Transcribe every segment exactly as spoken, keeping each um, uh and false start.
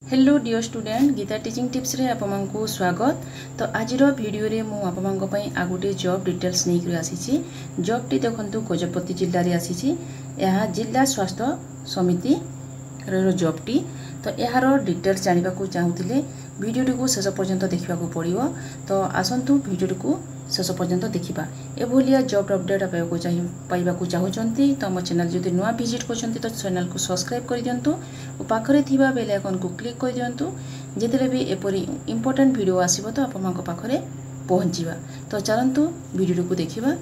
Hello dear student Geeta teaching tips रे आपमनकु स्वागत। तो आज वीडियो रे मु आपमनक पई आ गोटे जॉब डिटेल्स नै करी आसीची। जॉब टी देखंतु गजपति जिल्ला रे आसीची। यहा जिल्ला स्वास्थ्य समिति रो जॉब टी। तो यार डिटेल्स जानिबा को चाहुतिले वीडियो को शेष पर्यंत देखिबा को पड़िबो। तो आसंतु वीडियो को शेष पर्यंत देखिबा। ए भलिया जॉब अपडेट पाइबा को चाहि पाइबा को चाहुचंती तो हम चैनल जदि नुआ विजिट करचंती तो चैनल को सब्सक्राइब कर दियंतु और पाखरे थिबा बेल आइकन को क्लिक कर दियंतु। जेतेले भी एपरी इंपोर्टेंट वीडियो आसीबो तो आपमनक पाखरे पहुंचीबा। तो चलंतु वीडियो को देखिबा।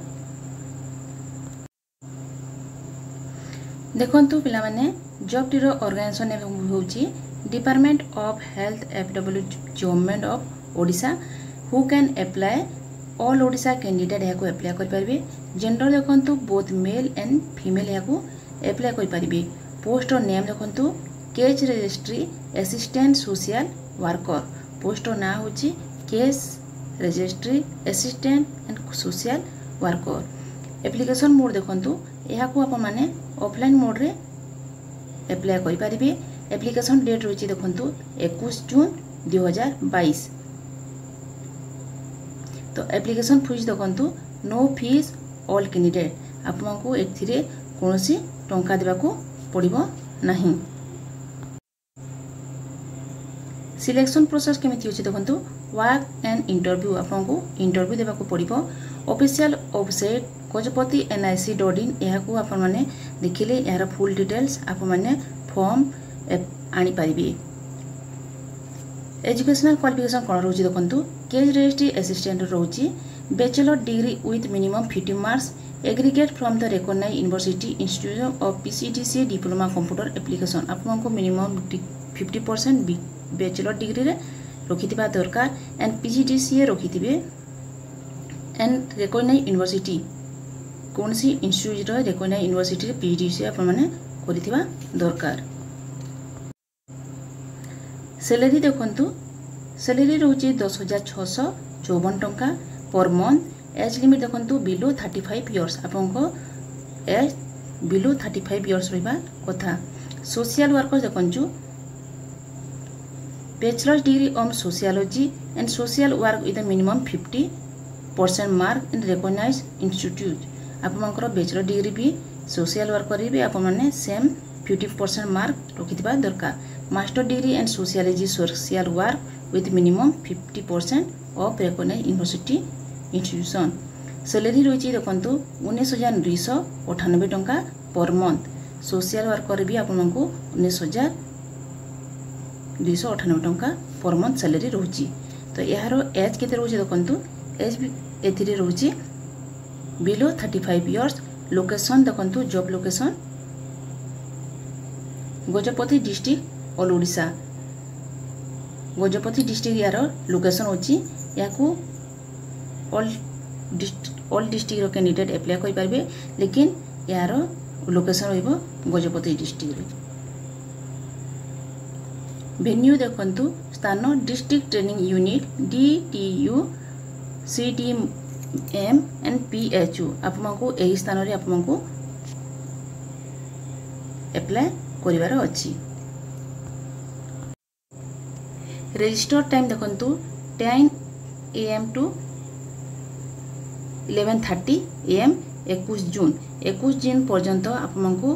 देखंतु पिला माने जॉब टीरो ऑर्गेनाइजेशन होउची department of health FW government of Odisha who can apply all Odisha candidate याको अप्लाई कर परबे। जेंडर देखंतु बोथ मेल एंड फीमेल याको अप्लाई कर परबे। पोस्ट नेम देखंतु case registry assistant social worker. Post ना होची case registry assistant and social worker. Application mode देखंतु याको आप माने ऑफलाइन मोड रे अप्लाई कर पारिबे। एप्लिकेशन डेट रही देखंतु इक्कीस जून दो हज़ार बाईस। तो एप्लिकेशन फीस देखंतु नो फीस ऑल कैंडिडेट। आपमनकु एथिरे कोनोसी टंका देबा को पड़िबो नाही। सिलेक्शन प्रोसेस केमिति होची देखंतु वर्क एंड इंटरव्यू। आपमनकु इंटरव्यू देबा को पड़िबो। Official website Gajapati NIC dot in याकू आपण माने देखिले यार फुल डिटेल्स आप माने फॉर्म आनी पारिबे। एजुकेशनल क्वालिफिकेशन कोन रहउची देखंतु केज रजिस्ट्री असिस्टेंट रहउची bachelor degree with minimum fifty marks aggregate from the recognised university institute of PCDC diploma computer application. आपको minimum fifty percent bachelor degree रे रखिथिबा दरकार एंड पीजीडीसी रखिथिबे एंड रिकॉग्नाइज्ड यूनिवर्सिटी कौन सी इंस्टीट्यूट रिकॉग्नाइज्ड यूनिवर्सिटी रे PGDC आप माने करिथिबा दरकार। सैलरी देखंतु सैलरी रहउची दस हजार छःश चौवन टंका पर मंथ। एज लिमिट देखंतु बिलो थर्टी फाइव इयर्स। आपनको age below thirty five years रहिबा कथा। सोशल वर्कर देखंतु bachelor degree on sociology and social work with minimum fifty percent mark in recognised institute. आपमनकर बैचलर डिग्री भी social worker भी आप माने सेम फिफ्टी परसेंट मार्क रखिथिबा दरकार। Master degree and sociology social work with minimum fifty percent of recognised university institution. Salary रही देखंतु उन्नीस हजार दुईश अठानबे टंका पर मंथ। सोशल वर्कर भी आपको उन्नीस हजार दुईश अठानबे टंका पर मंथ सैलरी रही। तो यार एज केते रही देखंतु एज एथिरे रही below thirty five years. Location देखंतु job location Gajapati district all Odisha. Gajapati district यार लोकेशन होची याकू ऑल डिस्ट्रिक्ट ऑल डिस्ट्रिक्ट रो कैंडिडेट अप्लाई कर पारबे लेकिन यार लोकेशन रहइबो गजपति डिस्ट्रिक्ट रे। वेन्यू देखंतु स्थान district training unit DTU CDM and PHU. आपमनकु एही स्थान रे आपमनकु अप्लाई करिवार अछि। रजिस्टर टाइम देखंतु ten A M to eleven thirty A M इक्कीस जून इक्कीस जून पर्यंत आपमनकु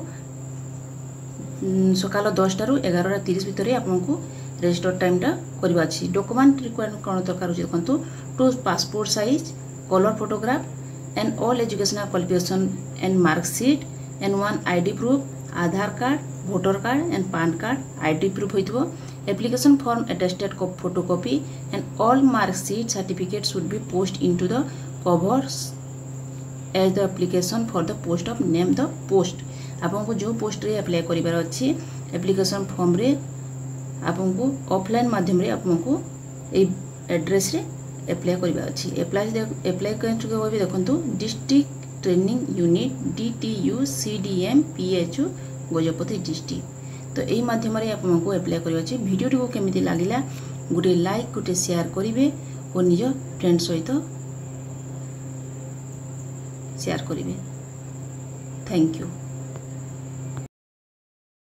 सकाल दस टारू एगारह तीस भितर आपमनकु रजिस्टर टाइम टा करबा अछि। डॉक्यूमेंट रिक्वायरमेंट कोन दरकार होछि देखंतु two passport size colour photograph and all educational qualification and marksheet and one ID proof Aadhaar card voter card and PAN card ID proof होइथबो। Application form attested photocopy and all marksheet certificate should be post into the covers as the application for the post of name the post. आपको जो post रे apply करिवार अछि application form रे आपको offline माध्यम रे आपको ए एड्रेस रे अप्लाई करिवार अछि। अप्लाई अप्लाई करन भी देखंतु district training unit DTU CDM PHU Gajapati district. तो यही माध्यम रे आपको अप्लाई करिवार अछि। वीडियो को केमिति लागिला गुटे लाइक गुटे शेयर करिवे और निज फ्रेंड सहित शेयर करिवे। थैंक यू।